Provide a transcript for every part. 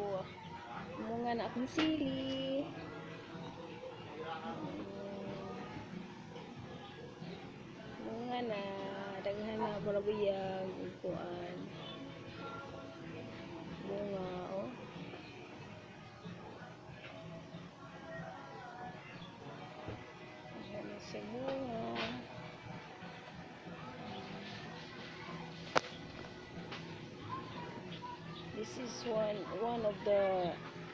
Mga na akong sili. Mga na daghan na para buyag kuan. Bunga oh. Ayan na siya bunga. This is one of the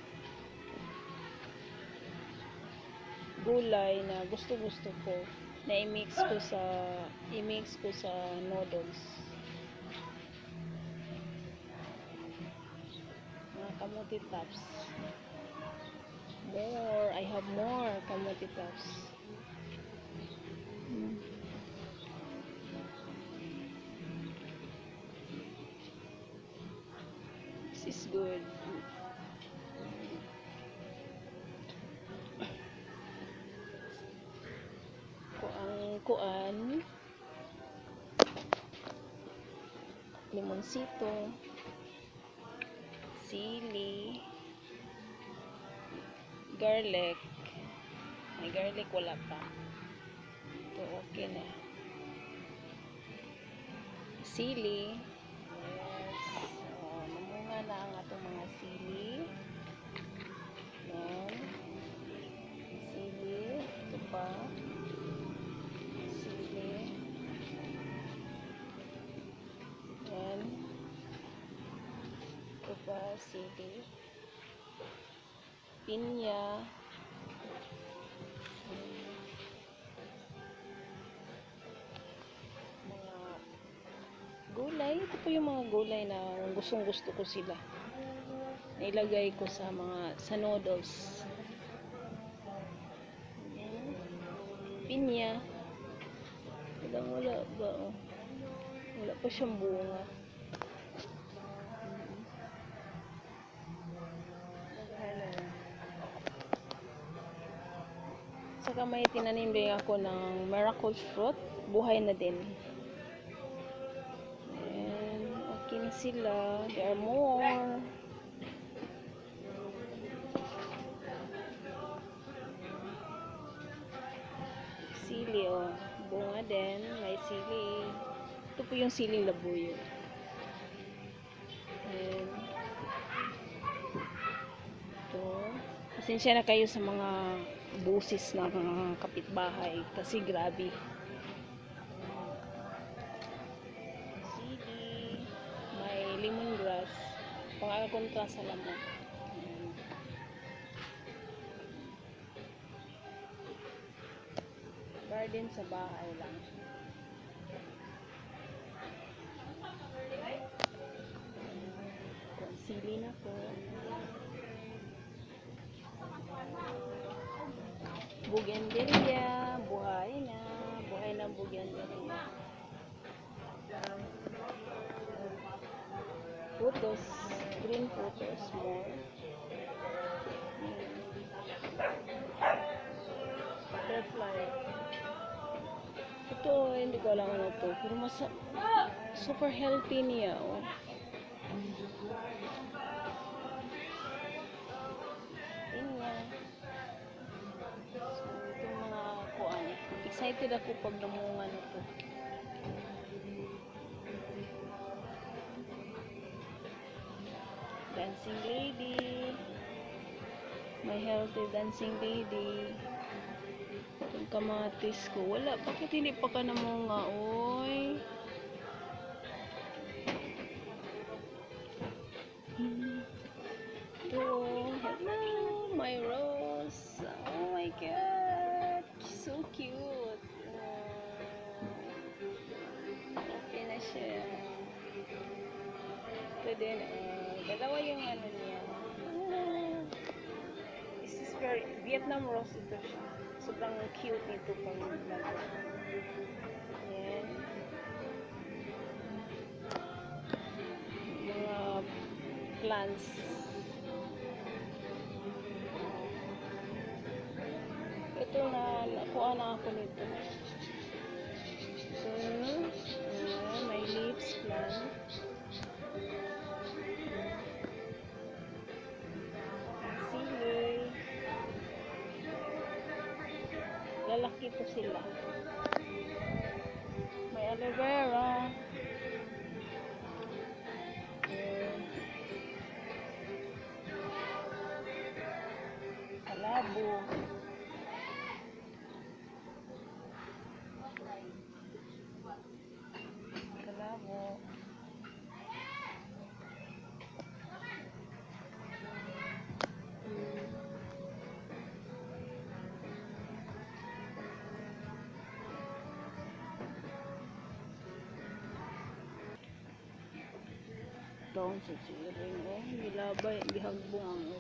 gulay na gusto ko na i-mix ko sa noodles. Mga kamuti tops. I have more kamuti tops. This is good. Kuan limonsito, sili, garlic. May garlic wala pa. Ito okay na. Sili. Yes. Mamunga na ang atong mga sili. Yan. Sili. Ito pa. Sili. Yan. Ito pa. Sili. Pinya. Gulay, ito po yung mga gulay na gusto ko sila. Nailagay ko sa noodles. Pinya. Wala ba? Oh. Wala pa siyang bunga. Saka may tinanim din ako ng miracle fruit. Buhay na din. Sila, there are more. Sili oh, bunga din, may sili. Ito po yung siling labuyo. And ito, pasensya na kayo sa mga busis ng mga kapitbahay kasi grabe. Lemongrass, pang-kontra sa lamok. Garden sa bahay lang. Sili na po. Bougainvillea, buhay na bougainvillea. Photos, green photos, more. Butterfly. Ito, hindi ko alam ano to. Pero super healthy niya, oh. Pinya. So, itong mga kuan. Excited ako pag namunga nito. Dancing lady. My healthy dancing lady. Itong kamatis ko. Wala. Bakit hindi pa ka namunga? Oy. Ito. Hello. My rose. Oh my God. So cute. Okay na siya. Ito din. Dalawa yung ano niya. This is very Vietnam rose ito siya. Sobrang cute nito pang lago. Ayan. Mga plants. Ito nakuha na ako nito. So, my leaves plant. Malaki po sila. May aloe vera. Kalabo. Kalabo. Taon sa siring. Oh, gilabay. Gihagbong ang